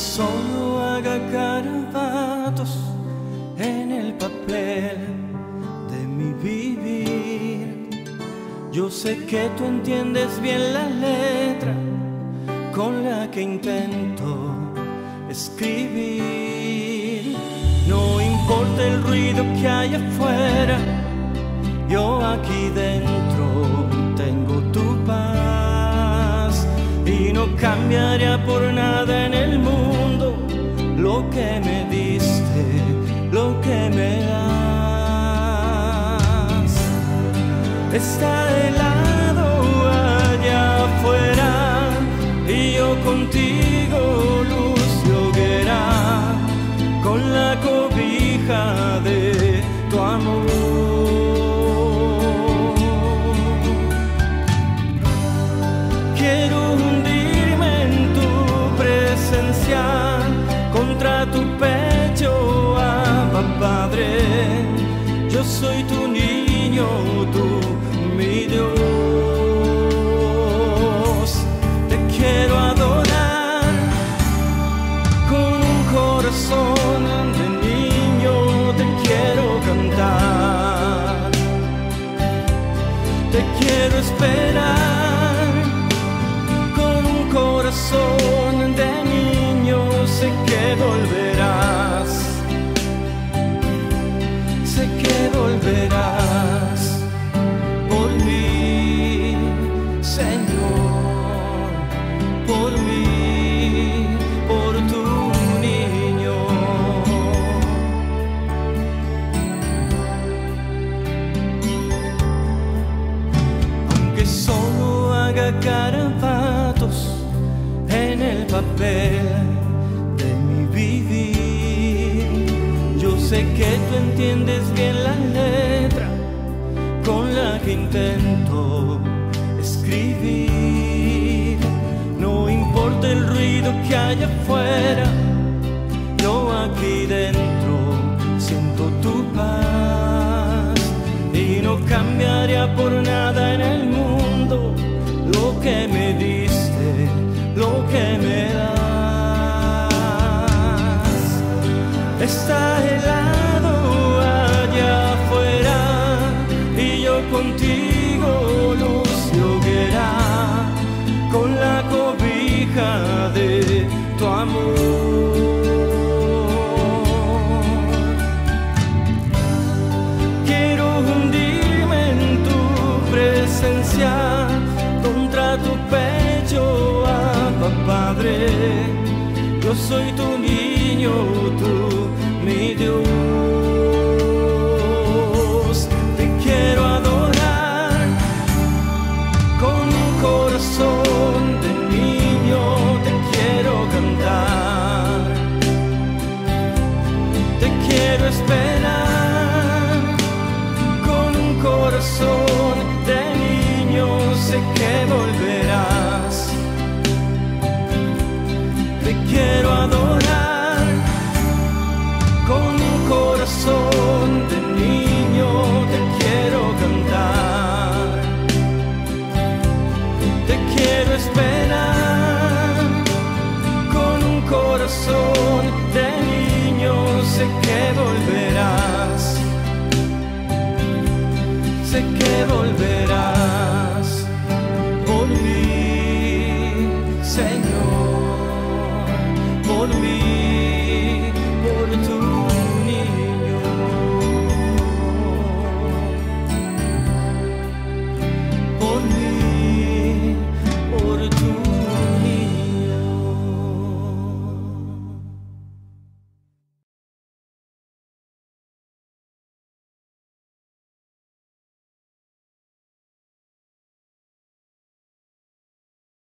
solo haga garabatos en el papel de mi vivir. Yo sé que tú entiendes bien la letra con la que intento escribir. No importa el ruido que hay afuera, yo aquí dentro tengo tu paz. Y no cambiaría por nada en el mundo lo que me diste, lo que me das. Está helado allá afuera y yo contigo, luz y hoguera, con la cobija de tu amor. Quiero hundirme en tu presencia, contra tu pecho, Abba Padre. Yo soy tu niño, tú mi Dios. Te quiero adorar con un corazón de niño, te quiero cantar, te quiero esperar con un corazón de niño. Sé que volverás, sé que volverás por mí, Señor, por mí, por tu niño. Aunque solo haga garabatos en el papel de mi vivir, yo sé que tú entiendes bien la letra con la que intento escribir. No importa el ruido que haya afuera, yo aquí dentro siento tu paz. Y no cambiaría por nada en el mundo lo que me diste, lo que me das. Está helado allá afuera y yo contigo, luz y hoguera, con la cobija de tu amor. Quiero hundirme en tu presencia, contra tu pecho, Abba Padre. Yo soy tu niño, tú mi Dios. Te quiero adorar con un corazón de niño, te quiero cantar, te quiero esperar con un corazón de niño. Sé que volverás, te quiero adorar con un corazón de niño, te quiero cantar, te quiero esperar con un corazón de niño. Sé que volverás, sé que volverás por mí, Señor, por mí.